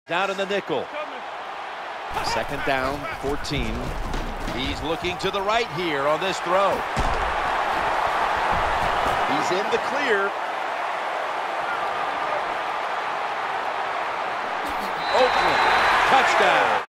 Down in the nickel. Second down, 14. He's looking to the right here on this throw. He's in the clear. Oakland, touchdown.